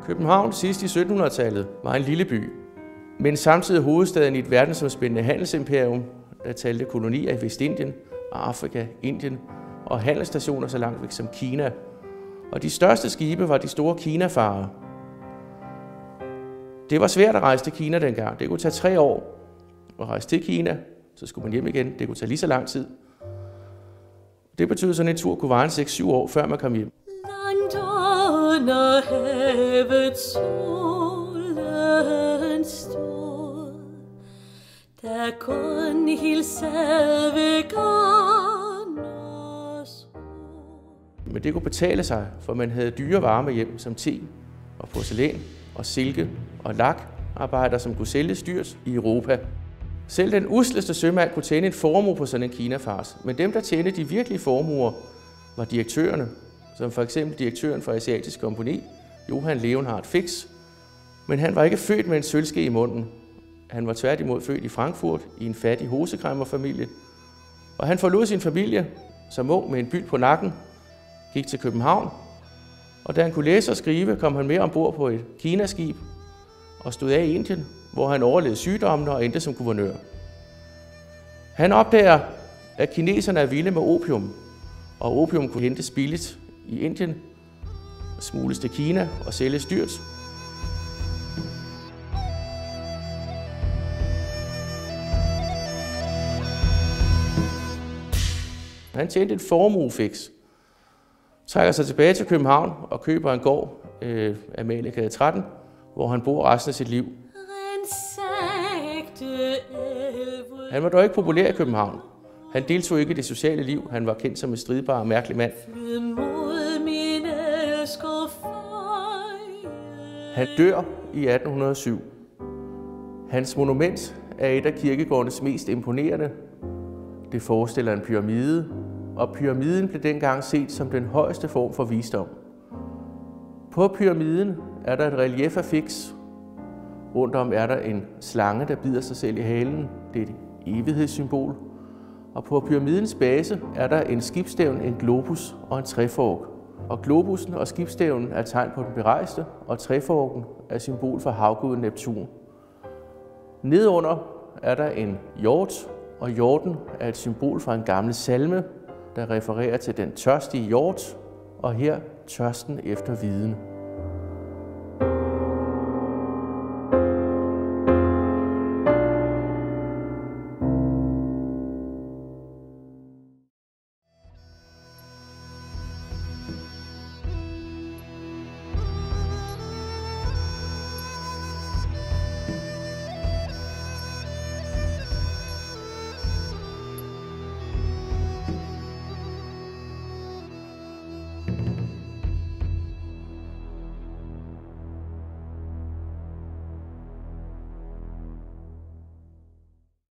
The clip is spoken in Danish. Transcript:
København sidst i 1700-tallet var en lille by, men samtidig hovedstaden i et verdensomspændende handelsimperium, der talte kolonier i Vestindien, Afrika, Indien og handelsstationer så langt væk som Kina. Og de største skibe var de store Kinafarer. Det var svært at rejse til Kina dengang. Det kunne tage 3 år at rejse til Kina, så skulle man hjem igen. Det kunne tage lige så lang tid. Det betød, at sådan en tur kunne vare 6-7 år, før man kom hjem. Under havet solen stod, der kun hilsede veganers. Men det kunne betale sig, for man havde dyre varer med hjem som te og porcelæn og silke og lakarbejder, som kunne sælges dyrt i Europa. Selv den usleste sømand kunne tjene en formue på sådan en kinafars, men dem, der tjente de virkelige formuer, var direktørerne, som for eksempel direktøren for Asiatisk Kompagni, Johan Leonhard Fix. Men han var ikke født med en sølvske i munden. Han var tværtimod født i Frankfurt i en fattig hosekræmmerfamilie. Og han forlod sin familie som ung med en byld på nakken, gik til København, og da han kunne læse og skrive, kom han med ombord på et Kinaskib og stod af i Indien, hvor han overlevede sygdommene og endte som guvernør. Han opdager, at kineserne er vilde med opium, og opium kunne hentes billigt i Indien, smugles til Kina og sælges dyrt. Han tjente en formue Fix, trækker sig tilbage til København og køber en gård, Amaliegade 13, hvor han bor resten af sit liv. Han var dog ikke populær i København. Han deltog ikke i det sociale liv. Han var kendt som en stridbar og mærkelig mand. Han dør i 1807. Hans monument er et af kirkegårdenes mest imponerende. Det forestiller en pyramide, og pyramiden blev dengang set som den højeste form for visdom. På pyramiden er der et relief af Fix. Rundt om er der en slange, der bider sig selv i halen. Det er et evighedssymbol. Og på pyramidens base er der en skibsstævn, en globus og en trefork. Og globussen og skibsstævnen er tegn på den berejste, og treforken er symbol for havguden Neptun. Nedunder er der en hjort, og hjorten er et symbol for en gammel salme, der refererer til den tørstige hjort, og her tørsten efter viden.